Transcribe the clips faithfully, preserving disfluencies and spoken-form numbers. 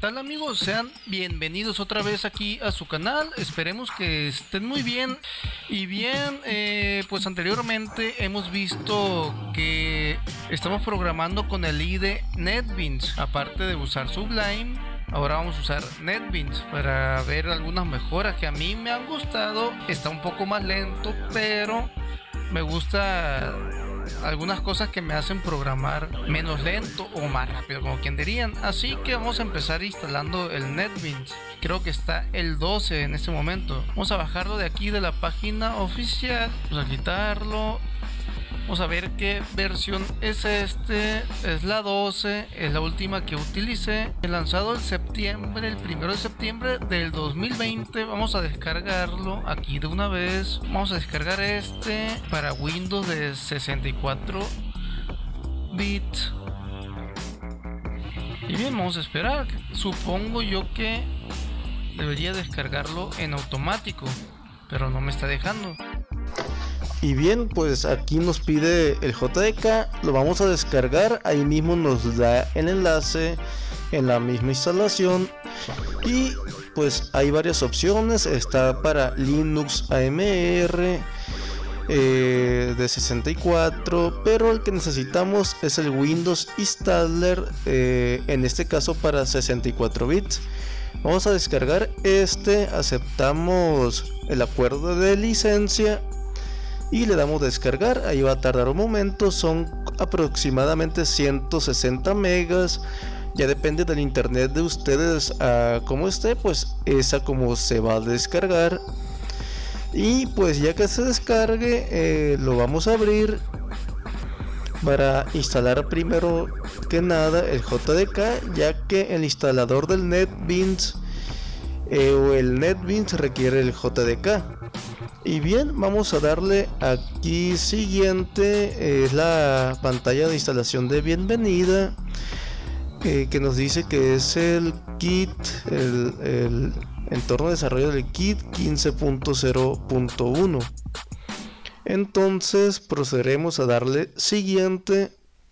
tal amigos? Sean bienvenidos otra vez aquí a su canal. Esperemos que estén muy bien. Y bien, eh, pues anteriormente hemos visto que estamos programando con el I D E NetBeans. Aparte de usar Sublime, ahora vamos a usar NetBeans para ver algunas mejoras que a mí me han gustado. Está un poco más lento, pero me gusta algunas cosas que me hacen programar menos lento o más rápido, como quien dirían. Así que vamos a empezar instalando el NetBeans. Creo que está el doce en este momento. Vamos a bajarlo de aquí de la página oficial. Vamos a quitarlo. Vamos a ver qué versión es este. Es la doce, es la última que utilicé. He lanzado el septiembre, el primero de septiembre del dos mil veinte. Vamos a descargarlo aquí de una vez. Vamos a descargar este para Windows de sesenta y cuatro bits. Y bien, vamos a esperar. Supongo yo que debería descargarlo en automático, pero no me está dejando. Y bien, pues aquí nos pide el J D K, lo vamos a descargar, ahí mismo nos da el enlace en la misma instalación. Y pues hay varias opciones, está para Linux A M R eh, de sesenta y cuatro, pero el que necesitamos es el Windows Installer, eh, en este caso para sesenta y cuatro bits. Vamos a descargar este, aceptamos el acuerdo de licencia y le damos descargar. Ahí va a tardar un momento, son aproximadamente ciento sesenta megas, ya depende del internet de ustedes a cómo esté, pues esa como se va a descargar. Y pues ya que se descargue, eh, lo vamos a abrir para instalar primero que nada el J D K, ya que el instalador del NetBeans eh, o el NetBeans requiere el J D K. Y bien, vamos a darle aquí siguiente, es la pantalla de instalación de bienvenida, eh, que nos dice que es el kit, el, el entorno de desarrollo del kit quince punto cero punto uno. Entonces procederemos a darle siguiente.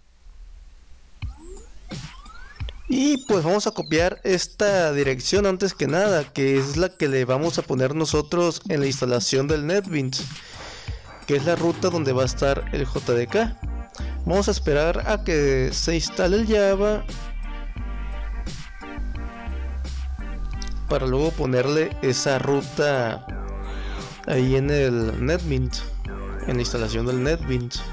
Y pues vamos a copiar esta dirección antes que nada, que es la que le vamos a poner nosotros en la instalación del NetBeans, que es la ruta donde va a estar el J D K. Vamos a esperar a que se instale el Java para luego ponerle esa ruta ahí en el NetBeans, en la instalación del NetBeans.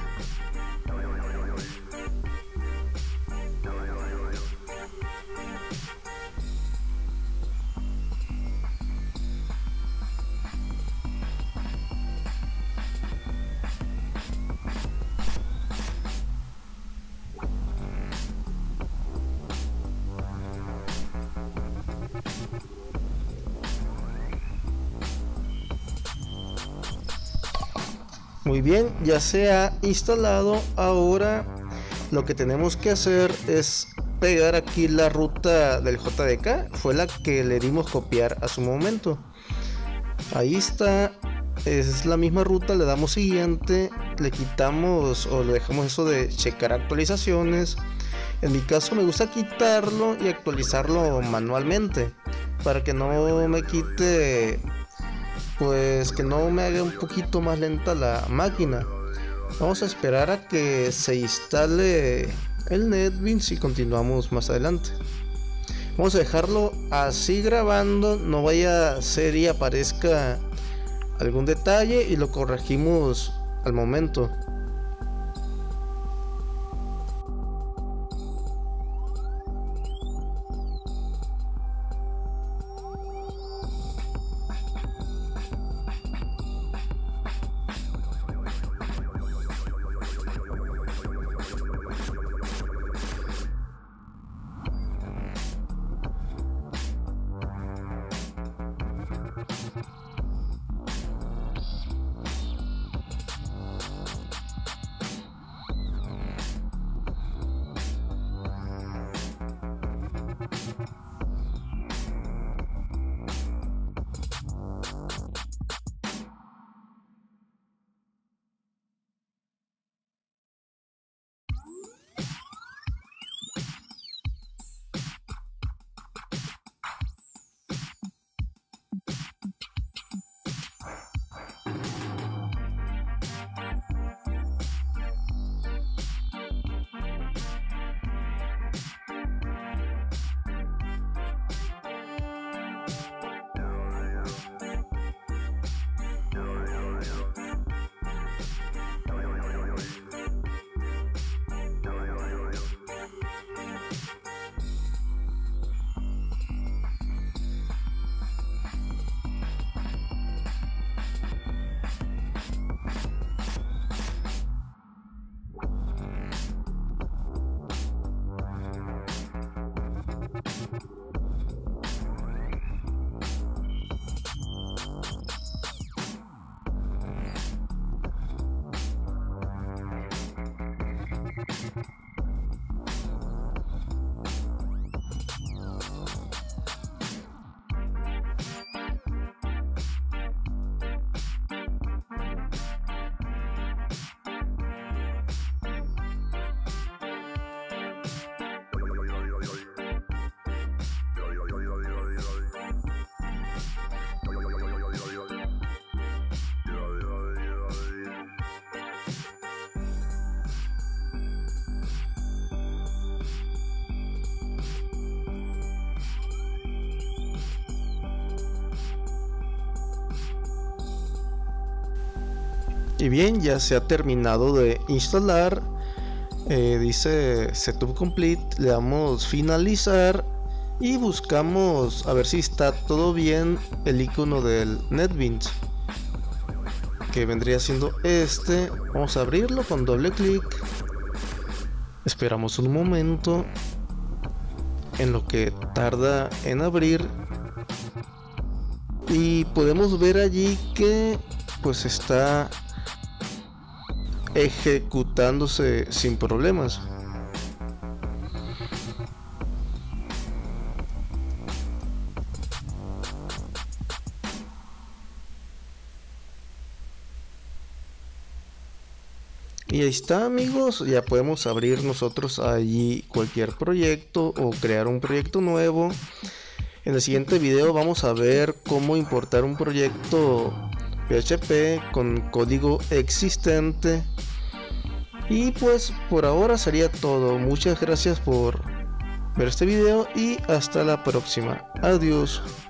Muy bien, ya se ha instalado. Ahora lo que tenemos que hacer es pegar aquí la ruta del J D K, fue la que le dimos copiar a su momento. Ahí está, es la misma ruta, le damos siguiente, le quitamos o le dejamos eso de checar actualizaciones. En mi caso me gusta quitarlo y actualizarlo manualmente para que no me quite, pues que no me haga un poquito más lenta la máquina. Vamos a esperar a que se instale el NetBeans y continuamos más adelante. Vamos a dejarlo así grabando, no vaya a ser y aparezca algún detalle y lo corregimos al momento. Y bien, ya se ha terminado de instalar. Eh, dice Setup Complete. Le damos finalizar y buscamos a ver si está todo bien el icono del NetBeans, que vendría siendo este. Vamos a abrirlo con doble clic. Esperamos un momento en lo que tarda en abrir y podemos ver allí que pues está ejecutándose sin problemas. Y ahí está, amigos, ya podemos abrir nosotros allí cualquier proyecto o crear un proyecto nuevo. En el siguiente video vamos a ver cómo importar un proyecto P H P con código existente. Y pues por ahora sería todo. Muchas gracias por ver este video y hasta la próxima. Adiós.